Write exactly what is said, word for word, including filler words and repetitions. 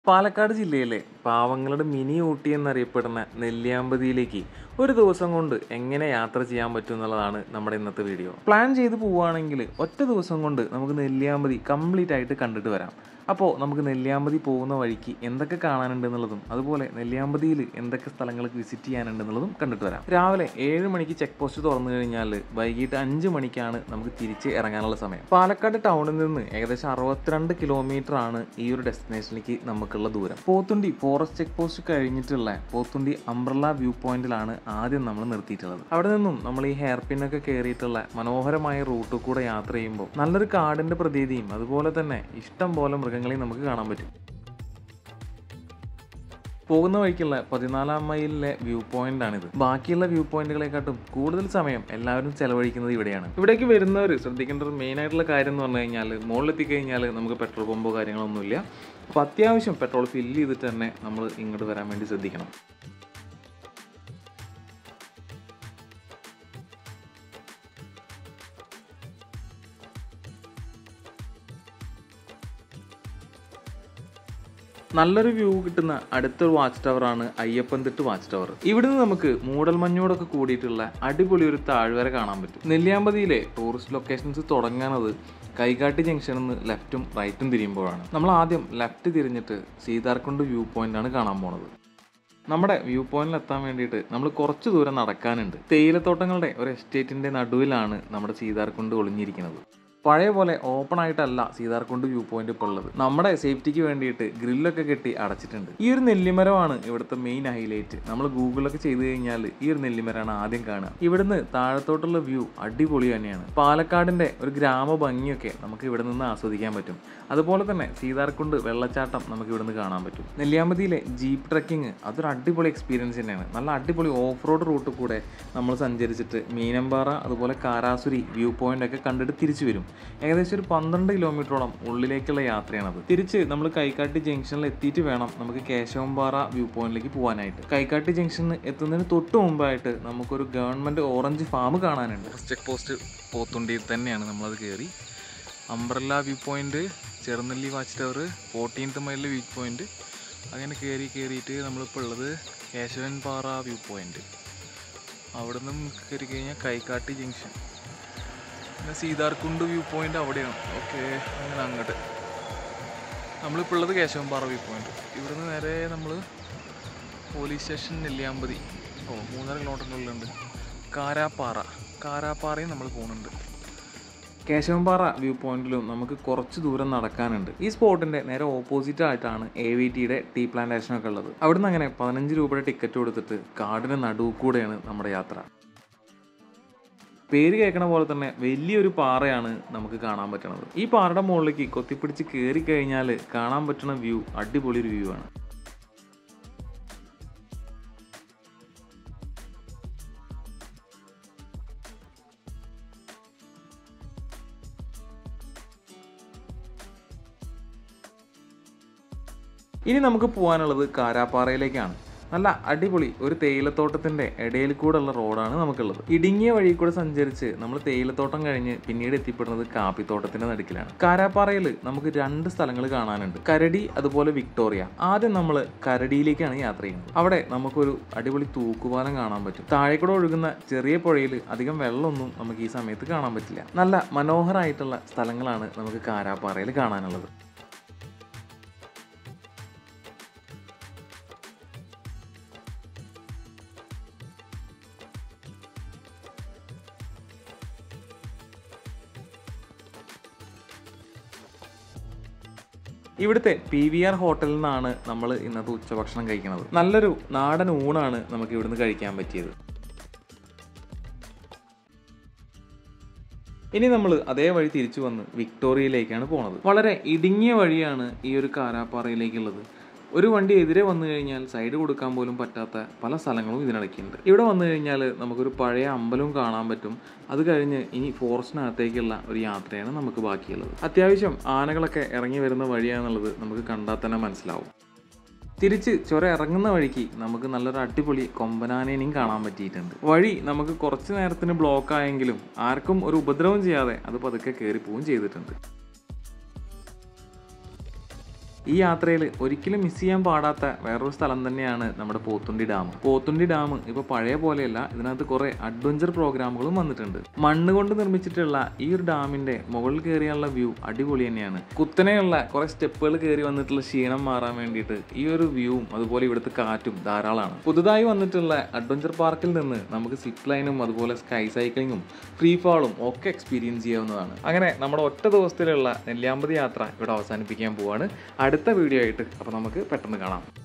പാലക്കാട് ജില്ലയിലെ പാവങ്ങളുടെ മിനി ഊട്ടി എന്നറിയപ്പെടുന്ന നെല്ലിയാമ്പതിയിലേക്ക് ഒരു ദിവസം കൊണ്ട് എങ്ങനെ യാത്ര ചെയ്യാൻ പറ്റും എന്നുള്ളതാണ് നമ്മുടെ ഇന്നത്തെ വീഡിയോ. പ്ലാൻ ചെയ്ത് പോവുകയാണെങ്കിൽ ഒറ്റ ദിവസം കൊണ്ട് നമുക്ക് നെല്ലിയാമ്പതി കംപ്ലീറ്റ് ആയിട്ട് കണ്ടിട്ട് വരാം. അപ്പോൾ നമുക്ക് നെല്ലിയാമ്പതി പോകുന്ന വഴിക്ക് എന്തൊക്കെ കാണാനുണ്ട് എന്നുള്ളതും അതുപോലെ നെല്ലിയാമ്പതിയിൽ എന്തൊക്കെ സ്ഥലങ്ങൾക്ക് വിസിറ്റ് ചെയ്യാനുണ്ട് എന്നുള്ളതും കണ്ടിട്ട് വരാം. രാവിലെ ഏഴ് മണിക്ക് ചെക്ക് പോസ്റ്റ് തുറന്നു കഴിഞ്ഞാൽ വൈകിട്ട് അഞ്ച് മണിക്കാണ് നമുക്ക് തിരിച്ച് ഇറങ്ങാനുള്ള സമയം. പാലക്കാട് ടൗണിൽ നിന്ന് ഏകദേശം അറുപത്തിരണ്ട് കിലോമീറ്റർ ആണ് ഈ ഒരു ഡെസ്റ്റിനേഷനിലേക്ക് നമുക്കുള്ള ദൂരം. പോത്തുണ്ടി ഫോറസ്റ്റ് ചെക്ക് പോസ്റ്റ് കഴിഞ്ഞിട്ടുള്ള പോത്തുണ്ടി അംബ്രല്ല വ്യൂ പോയിന്റിലാണ് ആദ്യം നമ്മൾ നിർത്തിയിട്ടുള്ളത്. അവിടെ നിന്നും നമ്മൾ ഈ ഹെയർ പിന്നൊക്കെ കയറിയിട്ടുള്ള മനോഹരമായ റൂട്ടിൽ കൂടെ യാത്ര ചെയ്യുമ്പോൾ നല്ലൊരു കാടിന്റെ പ്രതീതിയും അതുപോലെ തന്നെ ഇഷ്ടം പോലെ മൃഗങ്ങളെയും നമുക്ക് കാണാൻ പറ്റും. പോകുന്ന വഴിക്കുള്ള പതിനാലാം മൈലിലെ വ്യൂ പോയിന്റ് ആണിത്. ബാക്കിയുള്ള വ്യൂ പോയിന്റുകളെക്കാട്ടും കൂടുതൽ സമയം എല്ലാവരും ചെലവഴിക്കുന്നത് ഇവിടെയാണ്. ഇവിടേക്ക് വരുന്നവർ ശ്രദ്ധിക്കേണ്ട ഒരു മെയിൻ ആയിട്ടുള്ള കാര്യം എന്ന് പറഞ്ഞു കഴിഞ്ഞാൽ മുകളിലെത്തി കഴിഞ്ഞാൽ നമുക്ക് പെട്രോൾ പമ്പോ കാര്യങ്ങളൊന്നുമില്ല. അപ്പോൾ അത്യാവശ്യം പെട്രോൾ ഫില്ല് ചെയ്തിട്ട് തന്നെ നമ്മൾ ഇങ്ങോട്ട് വരാൻ വേണ്ടി ശ്രദ്ധിക്കണം. നല്ലൊരു വ്യൂ കിട്ടുന്ന അടുത്തൊരു വാച്ച് ടവർ ആണ് അയ്യപ്പൻതിട്ട് വാച്ച് ടവർ. ഇവിടുന്ന് നമുക്ക് മൂടൽമഞ്ഞോടൊക്കെ കൂടിയിട്ടുള്ള അടിപൊളി ഒരു താഴ്വര കാണാൻ പറ്റും. നെല്ലിയാമ്പതിയിലെ ടൂറിസ്റ്റ് ലൊക്കേഷൻസ് തുടങ്ങുന്നത് കൈകാട്ടി ജംഗ്ഷനിൽ നിന്ന് ലെഫ്റ്റും റൈറ്റും തിരിയുമ്പോഴാണ്. നമ്മൾ ആദ്യം ലെഫ്റ്റ് തിരിഞ്ഞിട്ട് സീതാർകുണ്ട് വ്യൂ പോയിന്റ് ആണ് കാണാൻ പോണത്. നമ്മുടെ വ്യൂ പോയിന്റിൽ എത്താൻ വേണ്ടിയിട്ട് നമ്മൾ കുറച്ച് ദൂരം നടക്കാനുണ്ട്. തേയിലത്തോട്ടങ്ങളുടെ ഒരു എസ്റ്റേറ്റിന്റെ നടുവിലാണ് നമ്മുടെ സീതാർകുണ്ട് ഒളിഞ്ഞിരിക്കുന്നത്. പഴയ പോലെ ഓപ്പൺ ആയിട്ടല്ല സീതാർകുണ്ട് വ്യൂ പോയിന്റ് ഇപ്പോൾ ഉള്ളത്. നമ്മുടെ സേഫ്റ്റിക്ക് വേണ്ടിയിട്ട് ഗ്രില്ലൊക്കെ കെട്ടി അടച്ചിട്ടുണ്ട്. ഈ ഒരു നെല്ലിമരമാണ് ഇവിടുത്തെ മെയിൻ ഹൈലൈറ്റ്. നമ്മൾ ഗൂഗിളൊക്കെ ചെയ്ത് കഴിഞ്ഞാൽ ഈ ഒരു നെല്ലിമരമാണ് ആദ്യം കാണുക. ഇവിടുന്ന് താഴത്തോട്ടുള്ള വ്യൂ അടിപൊളി തന്നെയാണ്. പാലക്കാടിന്റെ ഒരു ഗ്രാമ ഭംഗിയൊക്കെ നമുക്ക് ഇവിടെ നിന്ന് ആസ്വദിക്കാൻ പറ്റും. അതുപോലെ തന്നെ സീതാർകുണ്ട് വെള്ളച്ചാട്ടം നമുക്ക് ഇവിടുന്ന് കാണാൻ പറ്റും. നെല്ലിയാമ്പതിയിലെ ജീപ്പ് ട്രക്കിങ് അതൊരു അടിപൊളി എക്സ്പീരിയൻസ് തന്നെയാണ്. നല്ല അടിപൊളി ഓഫ് റോഡ് റൂട്ട് കൂടെ നമ്മൾ സഞ്ചരിച്ചിട്ട് മീനമ്പാറ അതുപോലെ കാരാസുരി വ്യൂ പോയിന്റ് ഒക്കെ കണ്ടിട്ട് തിരിച്ചു വരും. ഏകദേശം ഒരു പന്ത്രണ്ട് കിലോമീറ്ററോളം ഉള്ളിലേക്കുള്ള യാത്രയാണത്. തിരിച്ച് നമ്മൾ കൈക്കാട്ടി ജംഗ്ഷനിൽ എത്തിയിട്ട് വേണം നമുക്ക് കേശവമ്പാറ വ്യൂ പോയിന്റിലേക്ക് പോകാനായിട്ട്. കൈക്കാട്ടി ജംഗ്ഷനിൽ എത്തുന്നതിന് തൊട്ട് മുമ്പായിട്ട് നമുക്കൊരു ഗവൺമെന്റ് ഓറഞ്ച് ഫാം കാണാനുണ്ട്. ചെക്ക് പോസ്റ്റ് പോത്തുണ്ടിയിൽ തന്നെയാണ്. നമ്മളത് കയറി umbrella view point, Cherunelli watch tower, fourteenth മൈലിലെ വ്യൂ പോയിന്റ്, അങ്ങനെ കയറി കയറിയിട്ട് നമ്മളിപ്പോൾ ഉള്ളത് കേശവൻപാറ വ്യൂ പോയിന്റ്. അവിടെ നിന്നും കയറി കഴിഞ്ഞാൽ കൈക്കാട്ടി ജംഗ്ഷൻ, പിന്നെ സീതാർകുണ്ട് വ്യൂ പോയിന്റ് അവിടെയാണ്. ഓക്കെ, അങ്ങനെ അങ്ങോട്ട് നമ്മളിപ്പോൾ ഉള്ളത് കേശവൻപാറ വ്യൂ പോയിന്റ്. ഇവിടുന്ന് നേരെ നമ്മൾ പോലീസ് സ്റ്റേഷൻ നെല്ലിയാമ്പതി ഓ മൂന്നര കിലോമീറ്ററിനുള്ളിലുണ്ട്. കാരാപ്പാറ കാരാപ്പാറയും നമ്മൾ പോകുന്നുണ്ട്. കേശവൻപാറ വ്യൂ പോയിന്റിലും നമുക്ക് കുറച്ച് ദൂരം നടക്കാനുണ്ട്. ഈ സ്പോട്ടിന്റെ നേരെ ഓപ്പോസിറ്റ് ആയിട്ടാണ് എ വി ടിയുടെ ടീ പ്ലാന്റേഷൻ ഒക്കെ ഉള്ളത്. അവിടുന്ന് അങ്ങനെ പതിനഞ്ച് രൂപയുടെ ടിക്കറ്റ് കൊടുത്തിട്ട് കാടിന് നടുവ് കൂടെയാണ് നമ്മുടെ യാത്ര. പേര് കേൾക്കണ പോലെ തന്നെ വലിയൊരു പാറയാണ് നമുക്ക് കാണാൻ പറ്റുന്നത്. ഈ പാറയുടെ മുകളിലേക്ക് കൊത്തിപ്പിടിച്ച് കയറി കഴിഞ്ഞാൽ കാണാൻ പറ്റുന്ന വ്യൂ അടിപൊളി ഒരു വ്യൂ ആണ്. ഇനി നമുക്ക് പോകാനുള്ളത് കാരാപ്പാറയിലേക്കാണ്. നല്ല അടിപൊളി ഒരു തേയിലത്തോട്ടത്തിന്റെ ഇടയിൽ കൂടെ ഉള്ള റോഡാണ് നമുക്കുള്ളത്. ഇടുങ്ങിയ വഴി കൂടെ സഞ്ചരിച്ച് നമ്മൾ തേയിലത്തോട്ടം കഴിഞ്ഞ് പിന്നീട് എത്തിപ്പെടുന്നത് കാപ്പിത്തോട്ടത്തിന്റെ നടുക്കിലാണ്. കാരാപ്പാറയിൽ നമുക്ക് രണ്ട് സ്ഥലങ്ങൾ കാണാനുണ്ട്, കരടി അതുപോലെ വിക്ടോറിയ. ആദ്യം നമ്മൾ കരടിയിലേക്കാണ് യാത്ര ചെയ്യുന്നത്. അവിടെ നമുക്കൊരു അടിപൊളി തൂക്കുപാലം കാണാൻ പറ്റും. താഴെക്കൂടെ ഒഴുകുന്ന ചെറിയ പുഴയിൽ അധികം വെള്ളമൊന്നും നമുക്ക് ഈ സമയത്ത് കാണാൻ പറ്റില്ല. നല്ല മനോഹരമായിട്ടുള്ള സ്ഥലങ്ങളാണ് നമുക്ക് കാരാപ്പാറയിൽ കാണാനുള്ളത്. ഇവിടുത്തെ പി വി ആർ ഹോട്ടലിൽ നിന്നാണ് നമ്മൾ ഇന്നത്തെ ഉച്ചഭക്ഷണം കഴിക്കുന്നത്. നല്ലൊരു നാടൻ ഊണാണ് നമുക്ക് ഇവിടുന്ന് കഴിക്കാൻ പറ്റിയത്. ഇനി നമ്മൾ അതേ വഴി തിരിച്ചു വന്ന് വിക്ടോറിയയിലേക്കാണ് പോണത്. വളരെ ഇടുങ്ങിയ വഴിയാണ് ഈ ഒരു കാരാപ്പാറയിലേക്കുള്ളത്. ഒരു വണ്ടി എതിരെ വന്നു കഴിഞ്ഞാൽ സൈഡ് കൊടുക്കാൻ പോലും പറ്റാത്ത പല സ്ഥലങ്ങളും ഇതിനിടയ്ക്കുണ്ട്. ഇവിടെ വന്നു കഴിഞ്ഞാൽ നമുക്കൊരു പഴയ അമ്പലവും കാണാൻ പറ്റും. അത് കഴിഞ്ഞ് ഇനി ഫോറസ്റ്റിനകത്തേക്കുള്ള ഒരു യാത്രയാണ് നമുക്ക് ബാക്കിയുള്ളത്. അത്യാവശ്യം ആനകളൊക്കെ ഇറങ്ങി വരുന്ന വഴിയാണെന്നുള്ളത് നമുക്ക് കണ്ടാൽ തന്നെ മനസ്സിലാവും. തിരിച്ച് ചുരം ഇറങ്ങുന്ന വഴിക്ക് നമുക്ക് നല്ലൊരു അടിപൊളി കൊമ്പനാനേനെയും കാണാൻ പറ്റിയിട്ടുണ്ട്. വഴി നമുക്ക് കുറച്ച് നേരത്തിന് ബ്ലോക്ക് ആയെങ്കിലും ആർക്കും ഒരു ഉപദ്രവം ചെയ്യാതെ അത് പതുക്കെ കയറി പോവുകയും ചെയ്തിട്ടുണ്ട്. ഈ യാത്രയിൽ ഒരിക്കലും മിസ് ചെയ്യാൻ പാടാത്ത വേറൊരു സ്ഥലം തന്നെയാണ് നമ്മുടെ പോത്തുണ്ടി ഡാം. പോത്തുണ്ടി ഡാം ഇപ്പോൾ പഴയ പോലെയല്ല, ഇതിനകത്ത് കുറേ അഡ്വഞ്ചർ പ്രോഗ്രാമുകളും വന്നിട്ടുണ്ട്. മണ്ണ് കൊണ്ട് നിർമ്മിച്ചിട്ടുള്ള ഈ ഒരു ഡാമിന്റെ മുകളിൽ കയറിയുള്ള വ്യൂ അടിപൊളി തന്നെയാണ്. കുത്തനെയുള്ള കുറേ സ്റ്റെപ്പുകൾ കയറി വന്നിട്ടുള്ള ക്ഷീണം മാറാൻ വേണ്ടിയിട്ട് ഈ ഒരു വ്യൂവും അതുപോലെ ഇവിടുത്തെ കാറ്റും ധാരാളമാണ്. പുതുതായി വന്നിട്ടുള്ള അഡ്വഞ്ചർ പാർക്കിൽ നിന്ന് നമുക്ക് സിപ്പ് ലൈനും അതുപോലെ സ്കൈ സൈക്ലിങ്ങും ഫ്രീ ഫാളും ഒക്കെ എക്സ്പീരിയൻസ് ചെയ്യാവുന്നതാണ്. അങ്ങനെ നമ്മുടെ ഒറ്റ ദിവസത്തിലുള്ള നെല്ലിയാമ്പതി യാത്ര ഇവിടെ അവസാനിപ്പിക്കാൻ പോവാണ്. അടുത്ത വീഡിയോ ആയിട്ട് അപ്പോൾ നമുക്ക് പെട്ടെന്ന് കാണാം.